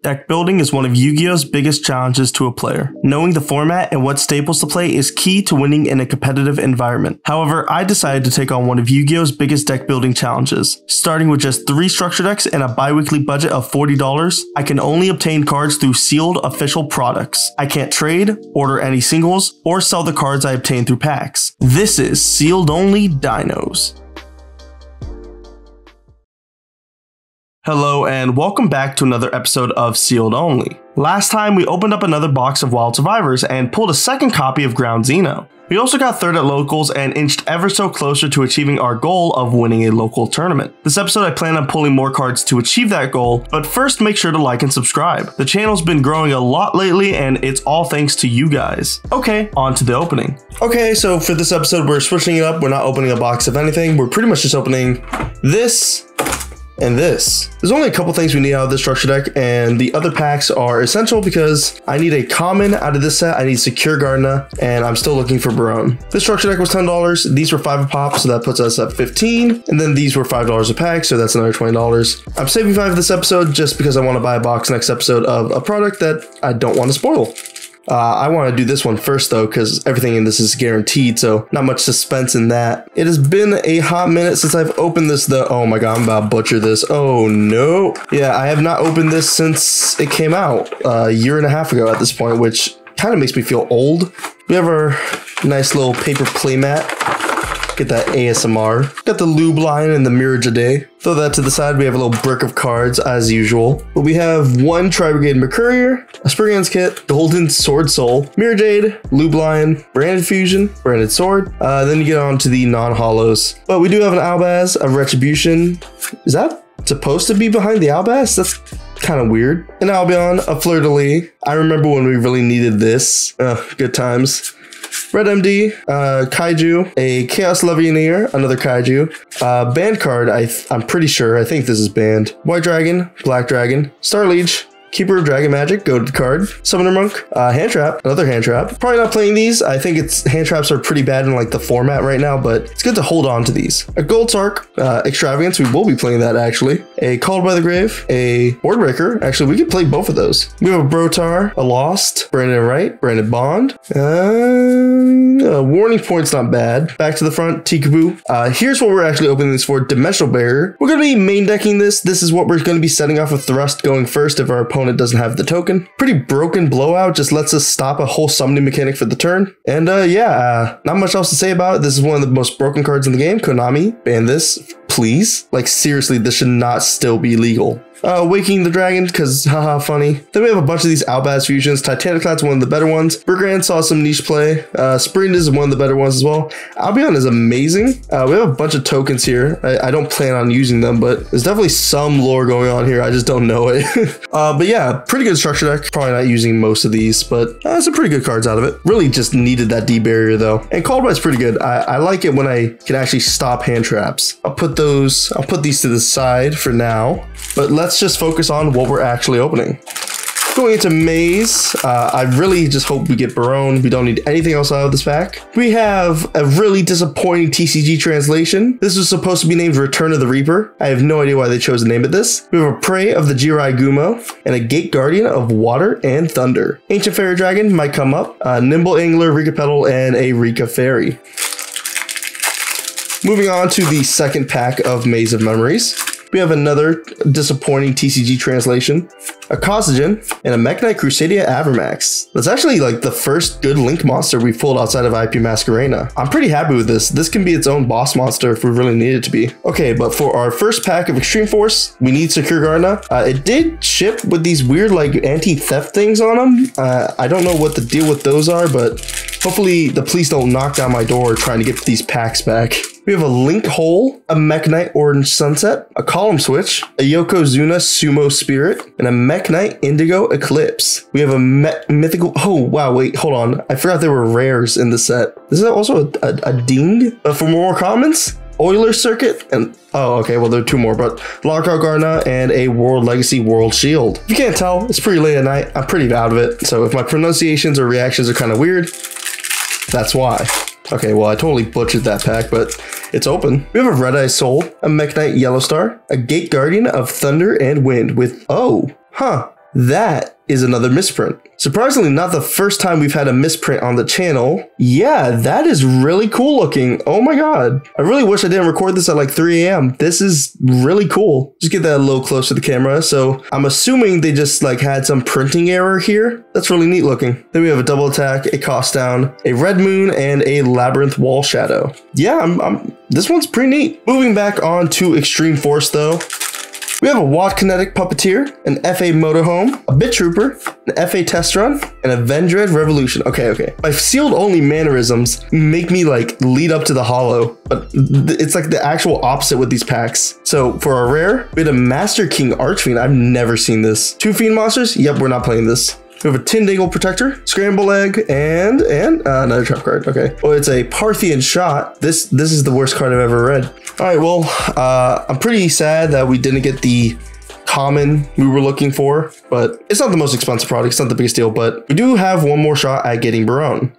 Deck building is one of Yu-Gi-Oh's biggest challenges to a player. Knowing the format and what staples to play is key to winning in a competitive environment. However, I decided to take on one of Yu-Gi-Oh's biggest deck building challenges. Starting with just 3 structure decks and a bi-weekly budget of $40, I can only obtain cards through sealed official products. I can't trade, order any singles, or sell the cards I obtain through packs. This is Sealed Only Dinos. Hello and welcome back to another episode of Sealed Only. Last time we opened up another box of Wild Survivors and pulled a second copy of Ground Xeno. We also got third at locals and inched ever so closer to achieving our goal of winning a local tournament. This episode I plan on pulling more cards to achieve that goal, but first make sure to like and subscribe. The channel's been growing a lot lately and it's all thanks to you guys. Okay, on to the opening. Okay, so for this episode we're switching it up. We're not opening a box of anything. We're pretty much just opening this and this. There's only a couple things we need out of this structure deck, and the other packs are essential because I need a common out of this set. I need Secure Gardener, and I'm still looking for Barone. This structure deck was $10. These were $5 a pop, so that puts us at $15. And then these were $5 a pack, so that's another $20. I'm saving $5 this episode just because I want to buy a box next episode of a product that I don't want to spoil. I want to do this one first though, because everything in this is guaranteed, so not much suspense in that. It has been a hot minute since I've opened this though. Oh my god, I'm about to butcher this. Oh no. Yeah, I have not opened this since it came out a year and a half ago at this point, which kind of makes me feel old. We have our nice little paper playmat. Get that ASMR. Got the lube line and the Mirror Jade. Throw that to the side. We have a little brick of cards as usual. But we have one Tri-Brigade Mercourier, a Spriggan's Kit, Golden Sword Soul, Mirror Jade, Lube Line, Branded Fusion, Branded Sword. Then you get on to the non-hollows. But we do have an Albaz, a Retribution. Is that supposed to be behind the Albaz? That's kind of weird. An Albion, a Fleur-de-Lis. I remember when we really needed this. Good times. Red MD, Kaiju, a Chaos Levianeer, another Kaiju, banned card, I'm pretty sure, I think this is banned. White Dragon, Black Dragon, Star Leech, Keeper of Dragon Magic, goated card, Summoner Monk, Hand Trap, another Hand Trap. Probably not playing these. I think hand traps are pretty bad in like the format right now, but it's good to hold on to these. A Gold Sark, Extravagance, we will be playing that actually. A Called by the Grave, a Board Breaker. Actually, we could play both of those. We have a Brotar, a Lost, Branded Wright, Branded Bond. Warning Point's not bad. Back to the front, Tikaboo. Here's what we're actually opening this for, Dimensional Barrier. We're gonna be main decking this. This is what we're gonna be setting off with Thrust going first if our opponent doesn't have the token. Pretty broken Blowout, just lets us stop a whole summoning mechanic for the turn. And not much else to say about it. This is one of the most broken cards in the game. Konami, ban this, please. Like seriously, this should not still be legal. Waking the Dragon, because haha, funny. Then we have a bunch of these Albaz fusions. Titaniclad's one of the better ones. Bergrand saw some niche play. Sprint is one of the better ones as well. Albion is amazing. We have a bunch of tokens here. I don't plan on using them, but there's definitely some lore going on here. I just don't know it. But yeah, pretty good structure deck. Probably not using most of these, but some pretty good cards out of it. Really just needed that D barrier though. And Called By's pretty good. I like it when I can actually stop hand traps. I'll put these to the side for now, but let's just focus on what we're actually opening. Going into Maze, I really just hope we get Barone. We don't need anything else out of this pack. We have a really disappointing TCG translation. This was supposed to be named Return of the Reaper. I have no idea why they chose to name it this. We have a Prey of the Jirai Gumo and a Gate Guardian of Water and Thunder. Ancient Fairy Dragon might come up, Nimble Angler, Rika Petal, and a Rika Fairy. Moving on to the second pack of Maze of Memories. We have another disappointing TCG translation, a Cosmogen, and a Mekk-Knight Crusadia Avermax. That's actually like the first good Link monster we've pulled outside of IP Masquerena. I'm pretty happy with this. This can be its own boss monster if we really need it to be. Okay, but for our first pack of Extreme Force, we need Secure Gardener. It did ship with these weird like anti-theft things on them. I don't know what the deal with those are, but hopefully the police don't knock down my door trying to get these packs back. We have a Link Hole, a Mekk-Knight Orange Sunset, a Column Switch, a Yokozuna Sumo Spirit, and a Mekk-Knight Indigo Eclipse. We have a mythical... Oh, wow, wait, hold on. I forgot there were rares in the set. This is also a ding for more commons. Euler Circuit, and oh, okay, well, there are two more, but Lockout Gardener and a World Legacy World Shield. If you can't tell, it's pretty late at night. I'm pretty out of it, so if my pronunciations or reactions are kind of weird, that's why. Okay, well, I totally butchered that pack, but it's open. We have a Red Eye Soul, a Mekk-Knight Yellow Star, a Gate Guardian of Thunder and Wind with, That is another misprint. Surprisingly, not the first time we've had a misprint on the channel. Yeah, that is really cool looking. Oh my god. I really wish I didn't record this at like 3 a.m. This is really cool. Just get that a little close to the camera. So I'm assuming they just like had some printing error here. That's really neat looking. Then we have a double attack, a cost down, a red moon, and a labyrinth wall shadow. Yeah, this one's pretty neat. Moving back on to Extreme Force though. We have a Watt Kinetic Puppeteer, an FA Motorhome, a Bit Trooper, an FA Test Run, and a Vendread Revolution. Okay. My sealed only mannerisms make me like lead up to the holo, but it's like the actual opposite with these packs. So for our rare, we had a Master King Archfiend. I've never seen this. 2 Fiend monsters? Yep, we're not playing this. We have a Tindangle Protector, Scramble Egg, and another trap card. Okay. Well, it's a Parthian Shot. This is the worst card I've ever read. All right. Well, I'm pretty sad that we didn't get the common we were looking for, but it's not the most expensive product. It's not the biggest deal, but we do have one more shot at getting Barone.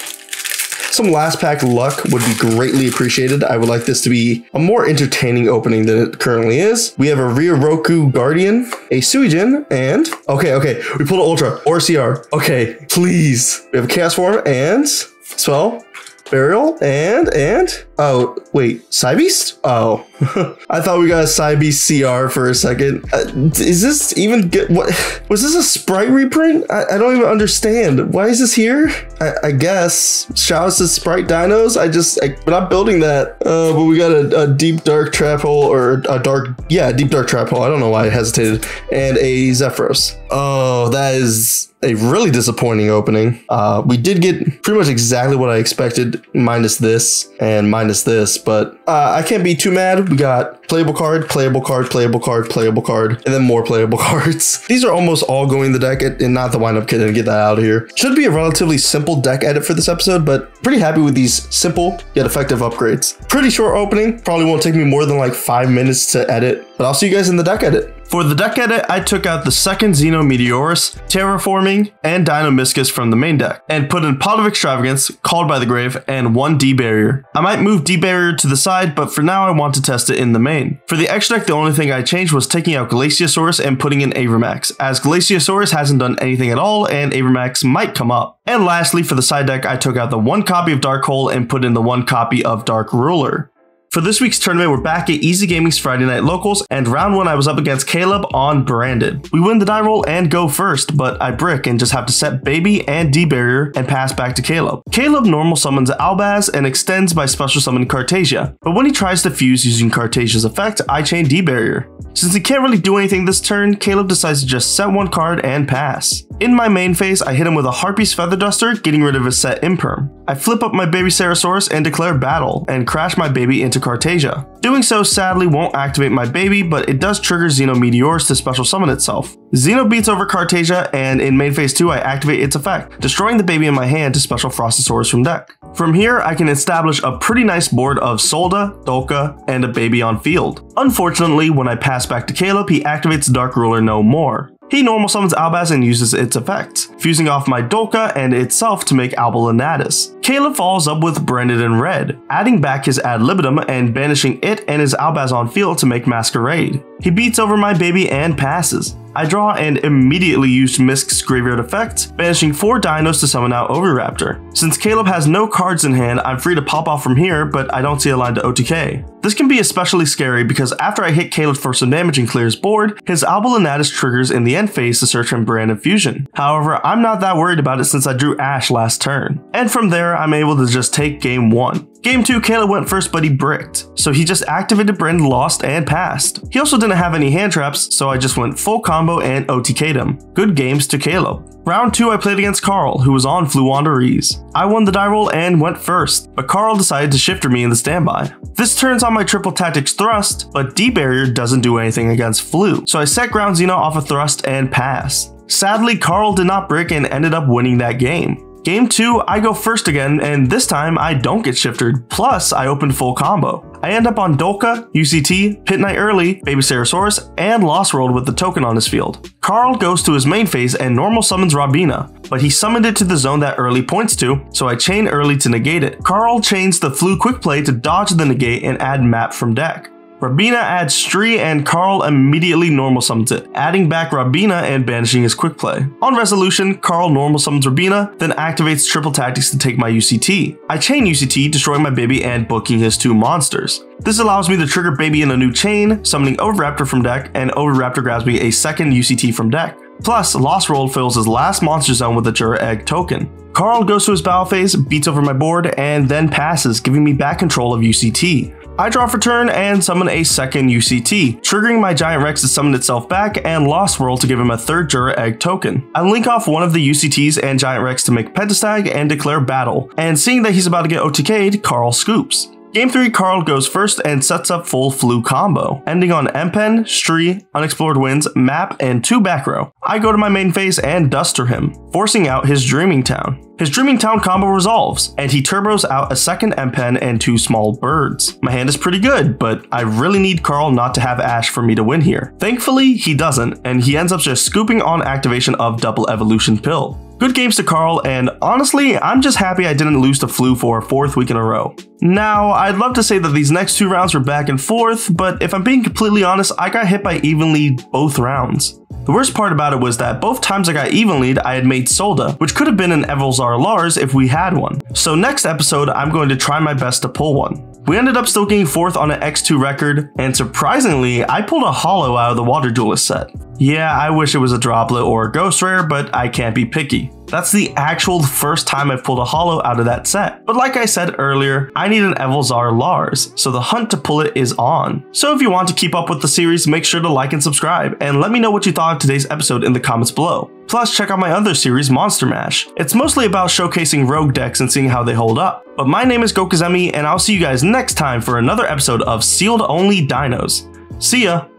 Some last pack luck would be greatly appreciated. I would like this to be a more entertaining opening than it currently is. We have a Ryoroku Guardian, a Suijin, and okay, we pulled an Ultra or CR. Okay, please. We have a Chaos Form and Spell, Burial, and oh wait, Psybeast? Oh, I thought we got a Psybeast CR for a second. Is this even good? What was this, a Sprite reprint? I don't even understand. Why is this here? I guess shouts to Sprite Dinos. We're not building that. But we got a Deep Dark Trap Hole, or a Deep Dark Trap Hole. I don't know why I hesitated, and a Zephyros. Oh, that is a really disappointing opening. We did get pretty much exactly what I expected, minus this and minus this, but I can't be too mad. We got playable card, playable card, playable card, playable card, and then more playable cards. These are almost all going in the deck and not the wind-up kit, and get that out of here. Should be a relatively simple deck edit for this episode, but pretty happy with these simple yet effective upgrades. Pretty short opening, probably won't take me more than like 5 minutes to edit, but I'll see you guys in the deck edit. For the deck edit, I took out the second Xeno Meteorus, Terraforming, and Dino-Miscus from the main deck, and put in Pot of Extravagance, Called by the Grave, and 1 D-Barrier. I might move D-Barrier to the side, but for now I want to test it in the main. For the extra deck, the only thing I changed was taking out Glaciosaurus and putting in Avermax, as Glaciosaurus hasn't done anything at all, and Avermax might come up. And lastly, for the side deck, I took out the 1 copy of Dark Hole and put in the 1 copy of Dark Ruler. For this week's tournament, we're back at Easy Gaming's Friday Night Locals, and round 1 I was up against Caleb on Branded. We win the die roll and go first, but I brick and just have to set Baby and D-Barrier and pass back to Caleb. Caleb normal summons Albaz and extends by special summon Cartasia, but when he tries to fuse using Cartasia's effect, I chain D-Barrier. Since he can't really do anything this turn, Caleb decides to just set 1 card and pass. In my main phase, I hit him with a Harpy's Feather Duster, getting rid of his set Imperm. I flip up my baby Ceratosaurus and declare battle, and crash my baby into Cartasia. Doing so sadly won't activate my baby, but it does trigger Xeno Meteorus to special summon itself. Xeno beats over Cartasia, and in main phase 2 I activate its effect, destroying the baby in my hand to special Frostosaurus from deck. From here, I can establish a pretty nice board of Solda, Dolka, and a baby on field. Unfortunately, when I pass back to Caleb, he activates Dark Ruler no more. He normal summons Albaz and uses its effects, fusing off my Dolka and itself to make Albulinatus. Caleb follows up with Branded in red, adding back his Ad Libitum and banishing it and his Albaz on field to make Masquerade. He beats over my baby and passes. I draw and immediately use Misk's graveyard effect, banishing 4 dinos to summon out Oviraptor. Since Caleb has no cards in hand, I'm free to pop off from here, but I don't see a line to OTK. This can be especially scary because after I hit Caleb for some damage and clear his board, his Albulinatus triggers in the end phase to search for Branded Fusion. However, I'm not that worried about it since I drew Ash last turn. And from there, I'm able to just take game 1. Game 2, Caleb went first, but he bricked, so he just activated Branded, lost, and passed. He also didn't have any hand traps, so I just went full combo and OTK'd him. Good games to Caleb. Round 2, I played against Carl, who was on Fluwanderese. I won the die roll and went first, but Carl decided to shifter me in the standby. This turns on my triple tactics thrust, but D-Barrier doesn't do anything against Flu, so I set Ground Xeno off a thrust and pass. Sadly, Carl did not brick and ended up winning that game. Game 2, I go first again, and this time I don't get shifted, plus I open full combo. I end up on Dolka, UCT, Pit Knight early, Baby Ceratosaurus, and Lost World with the token on his field. Carl goes to his main phase and normal summons Robina, but he summoned it to the zone that early points to, so I chain early to negate it. Carl chains the Flu Quick Play to dodge the negate and add map from deck. Rabina adds Stree and Carl immediately normal summons it, adding back Rabina and banishing his quick play. On resolution, Carl normal summons Rabina, then activates triple tactics to take my UCT. I chain UCT, destroying my baby and booking his 2 monsters. This allows me to trigger baby in a new chain, summoning Oviraptor from deck, and Oviraptor grabs me a second UCT from deck. Plus, Lost World fills his last monster zone with a Jura Egg token. Carl goes to his battle phase, beats over my board, and then passes, giving me back control of UCT. I draw for turn and summon a second UCT, triggering my Giant Rex to summon itself back and Lost World to give him a third Jura Egg token. I link off one of the UCTs and Giant Rex to make Pentestag and declare battle, and seeing that he's about to get OTK'd, Carl scoops. Game 3, Carl goes first and sets up full Flu combo, ending on Empen, Stree, Unexplored Winds, Map, and 2 back row. I go to my main phase and duster him, forcing out his Dreaming Town. His Dreaming Town combo resolves, and he turbos out a second Empen and 2 small birds. My hand is pretty good, but I really need Carl not to have Ash for me to win here. Thankfully, he doesn't, and he ends up just scooping on activation of Double Evolution Pill. Good games to Carl, and honestly, I'm just happy I didn't lose to Flu for a 4th week in a row. Now, I'd love to say that these next 2 rounds were back and forth, but if I'm being completely honest, I got hit by even lead both rounds. The worst part about it was that both times I got even lead, I had made Solda, which could have been an Evolzar Lars if we had one. So next episode, I'm going to try my best to pull one. We ended up still getting 4th on an X2 record, and surprisingly, I pulled a holo out of the Water Duelist set. Yeah, I wish it was a droplet or a ghost rare, but I can't be picky. That's the actual first time I've pulled a holo out of that set. But like I said earlier, I need an Evolzar Lars, so the hunt to pull it is on. So if you want to keep up with the series, make sure to like and subscribe, and let me know what you thought of today's episode in the comments below. Plus, check out my other series, Monster Mash. It's mostly about showcasing rogue decks and seeing how they hold up. But my name is Gokuzemi, and I'll see you guys next time for another episode of Sealed Only Dinos. See ya!